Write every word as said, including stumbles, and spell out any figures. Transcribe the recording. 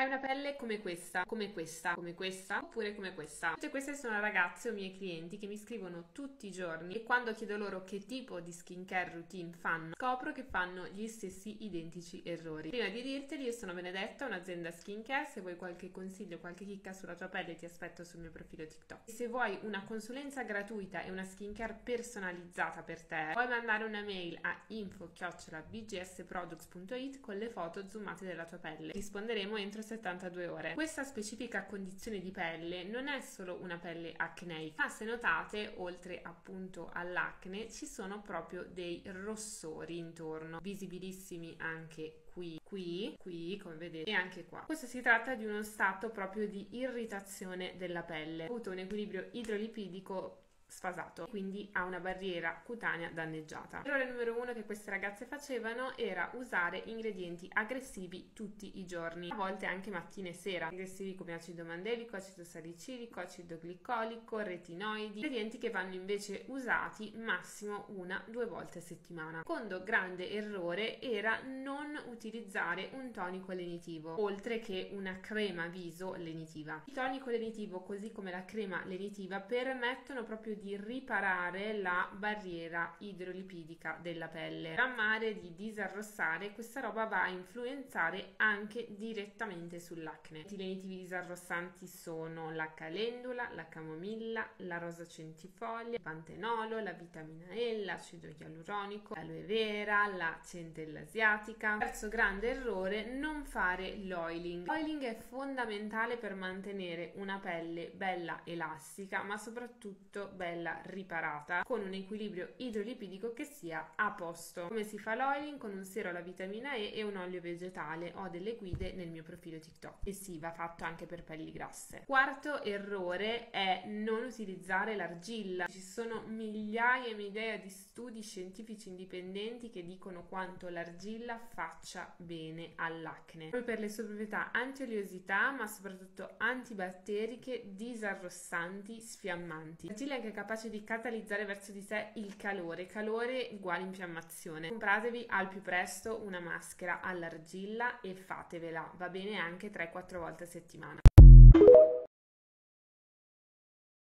Hai una pelle come questa, come questa, come questa, oppure come questa. Tutte queste sono ragazze o miei clienti che mi scrivono tutti i giorni e quando chiedo loro che tipo di skincare routine fanno, scopro che fanno gli stessi identici errori. Prima di dirteli, io sono Benedetta, un'azienda skincare. Se vuoi qualche consiglio, qualche chicca sulla tua pelle, ti aspetto sul mio profilo TikTok. E se vuoi una consulenza gratuita e una skincare personalizzata per te, puoi mandare una mail a info chiocciola b g s products punto it con le foto zoomate della tua pelle. Risponderemo entro settantadue ore. Questa specifica condizione di pelle non è solo una pelle acneica, ma se notate, oltre appunto all'acne, ci sono proprio dei rossori intorno, visibilissimi anche qui, qui, qui, come vedete, e anche qua. Questo si tratta di uno stato proprio di irritazione della pelle. Ho avuto un equilibrio idrolipidico sfasato, quindi ha una barriera cutanea danneggiata. L'errore numero uno che queste ragazze facevano era usare ingredienti aggressivi tutti i giorni, a volte anche mattina e sera, aggressivi come acido mandelico, acido salicilico, acido glicolico, retinoidi, ingredienti che vanno invece usati massimo una due volte a settimana. Secondo grande errore era non utilizzare un tonico lenitivo, oltre che una crema viso lenitiva. Il tonico lenitivo, così come la crema lenitiva, permettono proprio di riparare la barriera idrolipidica della pelle. A mare di disarrossare, questa roba va a influenzare anche direttamente sull'acne. I lenitivi disarrossanti sono la calendula, la camomilla, la rosa centifoglia, il pantenolo, la vitamina E, l'acido ialuronico, l'aloe vera, la centella asiatica. Terzo grande errore, non fare l'oiling. L'oiling è fondamentale per mantenere una pelle bella elastica, ma soprattutto bella riparata, con un equilibrio idrolipidico che sia a posto. Come si fa l'oiling? Con un siero alla vitamina E e un olio vegetale. Ho delle guide nel mio profilo TikTok e sì, va fatto anche per pelli grasse. Quarto errore è non utilizzare l'argilla. Ci sono migliaia e migliaia di studi scientifici indipendenti che dicono quanto l'argilla faccia bene all'acne, proprio per le sue proprietà anti-oleosità, ma soprattutto antibatteriche, disarrossanti, sfiammanti. L'argilla è anche capace di catalizzare verso di sé il calore, calore uguale infiammazione. Compratevi al più presto una maschera all'argilla e fatevela, va bene anche tre quattro volte a settimana.